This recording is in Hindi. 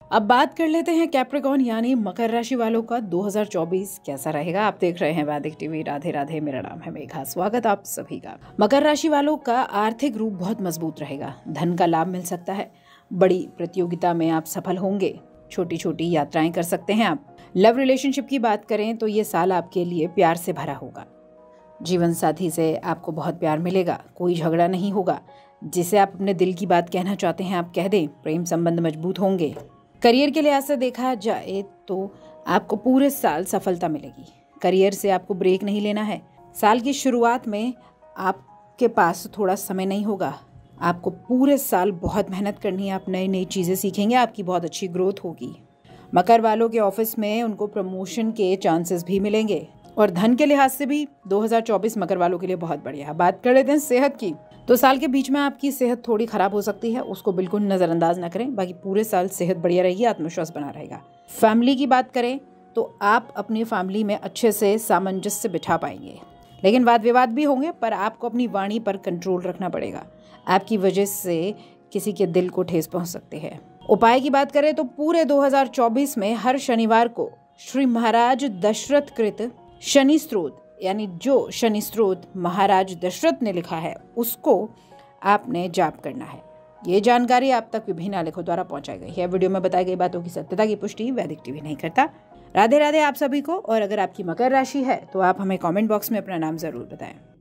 अब बात कर लेते हैं कैप्रिकॉर्न यानी मकर राशि वालों का 2024 कैसा रहेगा। आप देख रहे हैं वैदिक टीवी। राधे राधे, मेरा नाम है मेघा। स्वागत आप सभी का। मकर राशि वालों का आर्थिक रूप बहुत मजबूत रहेगा। धन का लाभ मिल सकता है। बड़ी प्रतियोगिता में आप सफल होंगे। छोटी छोटी यात्राएं कर सकते हैं आप। लव रिलेशनशिप की बात करें तो ये साल आपके लिए प्यार से भरा होगा। जीवन साथी से आपको बहुत प्यार मिलेगा। कोई झगड़ा नहीं होगा। जिसे आप अपने दिल की बात कहना चाहते हैं आप कह दें। प्रेम संबंध मजबूत होंगे। करियर के लिहाज से देखा जाए तो आपको पूरे साल सफलता मिलेगी। करियर से आपको ब्रेक नहीं लेना है। साल की शुरुआत में आपके पास थोड़ा समय नहीं होगा। आपको पूरे साल बहुत मेहनत करनी है। आप नई नई चीज़ें सीखेंगे। आपकी बहुत अच्छी ग्रोथ होगी। मकर वालों के ऑफिस में उनको प्रमोशन के चांसेस भी मिलेंगे। और धन के लिहाज से भी 2024 मकर वालों के लिए बहुत बढ़िया है। बात कर लेते हैं सेहत की, तो साल के बीच में आपकी सेहत थोड़ी खराब हो सकती है। उसको बिल्कुल नज़रअंदाज ना करें। बाकी पूरे साल सेहत बढ़िया रहेगी। आत्मविश्वास बना रहेगा। फैमिली की बात करें तो आप अपनी फैमिली में अच्छे से सामंजस्य बिठा पाएंगे। लेकिन वाद विवाद भी होंगे, पर आपको अपनी वाणी पर कंट्रोल रखना पड़ेगा। आपकी वजह से किसी के दिल को ठेस पहुंच सकते हैं। उपाय की बात करें तो पूरे 2024 में हर शनिवार को श्री महाराज दशरथ कृत शनि स्त्रोत, यानी जो शनि स्त्रोत महाराज दशरथ ने लिखा है उसको आपने जाप करना है। ये जानकारी आप तक विभिन्न आलेखों द्वारा पहुंचाई गई है। वीडियो में बताई गई बातों की सत्यता की पुष्टि वैदिक टीवी नहीं करता। राधे राधे आप सभी को। और अगर आपकी मकर राशि है तो आप हमें कमेंट बॉक्स में अपना नाम जरूर बताएं।